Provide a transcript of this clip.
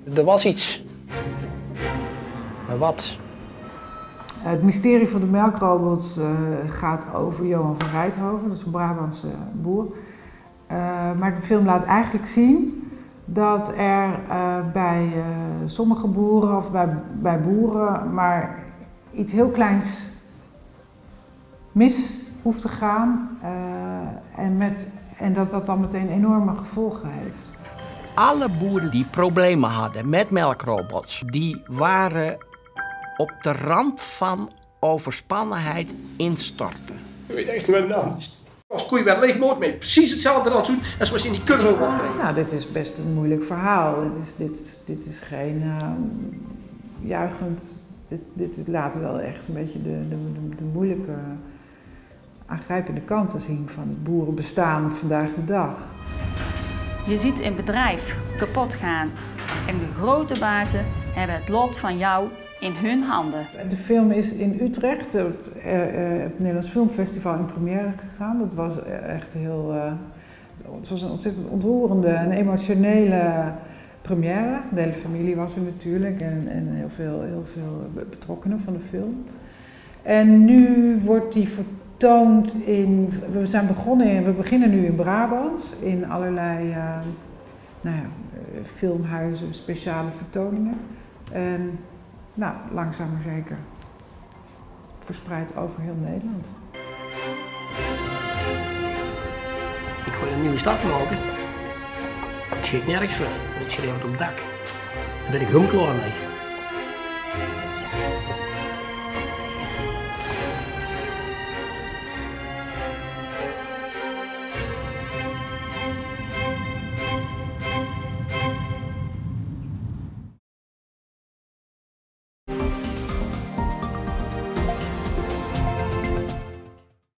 Er was iets. Maar wat? Het mysterie van de melkrobots gaat over Johan van Rijthoven, dat is een Brabantse boer. Maar de film laat eigenlijk zien dat er bij sommige boeren of bij boeren maar iets heel kleins mis hoeft te gaan en dat dat dan meteen enorme gevolgen heeft. Alle boeren die problemen hadden met melkrobots, die waren op de rand van overspannenheid instorten. Je weet echt wat het is. Als koeien werd leegmoord mee precies hetzelfde rantsoen als we in die kudderobot kregen. Nou, dit is best een moeilijk verhaal. Dit is geen juichend. Dit laat wel echt een beetje de moeilijke, aangrijpende kanten zien van het boerenbestaan vandaag de dag. Je ziet een bedrijf kapot gaan en de grote bazen hebben het lot van jou in hun handen. De film is in Utrecht, op het Nederlands Filmfestival in première gegaan. Dat was echt heel, het was een ontzettend ontroerende en emotionele première. De hele familie was er natuurlijk en heel veel betrokkenen van de film. En nu wordt die vertoond we beginnen nu in Brabant in allerlei filmhuizen, speciale vertoningen. En langzaam maar zeker verspreid over heel Nederland. Ik wil een nieuwe start maken. Ik schrik nergens voor. Ik schreef het op het dak. Daar ben ik helemaal klaar mee.